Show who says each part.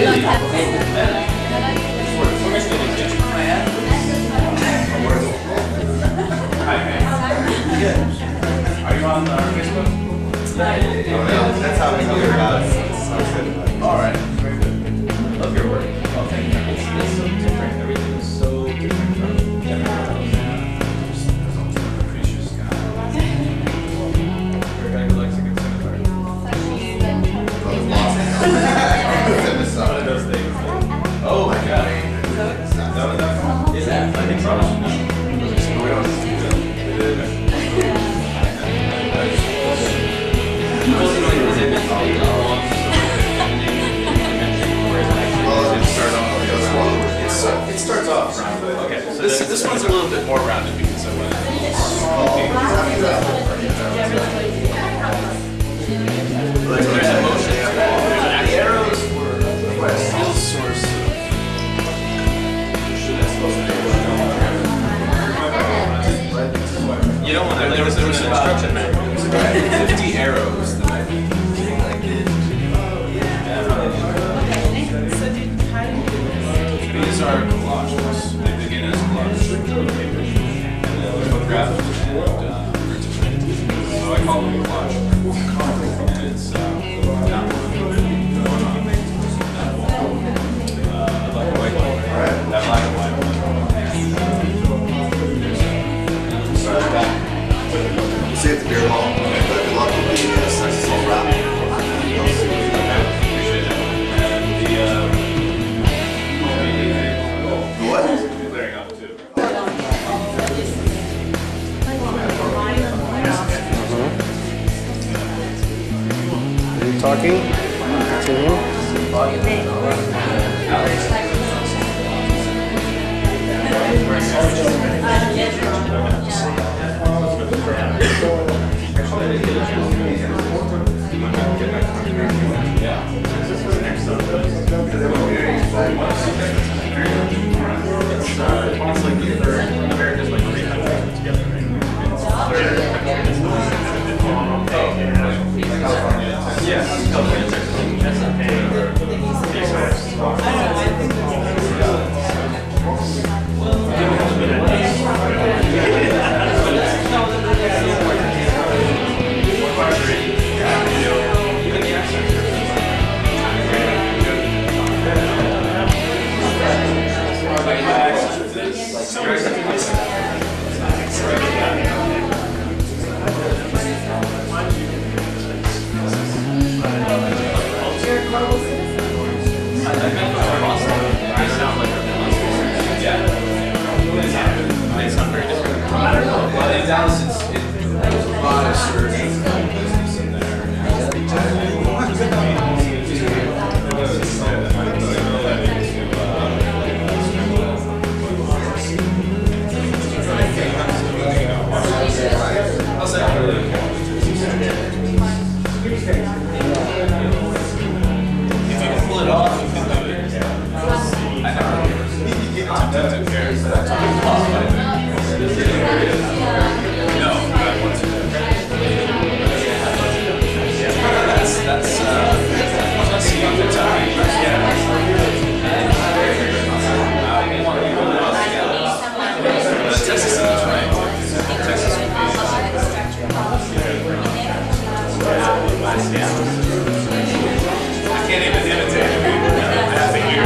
Speaker 1: Are you on Facebook?
Speaker 2: That's how we hear about it.
Speaker 1: All right. Very good. Love your work. Oh, thank you. It's so different. Everything is so different from everywhere else. There's almost like a precious sky. Everybody who likes a good seminar. One of those things. Oh my God. Is that? I think so. It starts off rounded. Okay, so this one's a little bit more rounded because I went. There's emotion. The arrows were a real source of. You don't want to. There was an instruction manual. It was about 50 arrows that I did. These are collages. They begin as collages. And then photographed and printed. So I call them a collage. And it's down like a white one. That black and white one.
Speaker 2: See you at the beer hall. Good luck with the success all wrap.
Speaker 1: Appreciate it. And
Speaker 2: What?
Speaker 1: clearing up too.
Speaker 3: Are you talking? Continue.
Speaker 1: It's like America's like 300 together, right? Yeah. It's not very different. Well, in Dallas, there's a lot of surgeons and business in there. How's that? If you can pull it off, you can do it. I never attempted to care. No, I want to. That's you can tell me. Texas is right. Texas would be. I can't even imitate it. That's a year.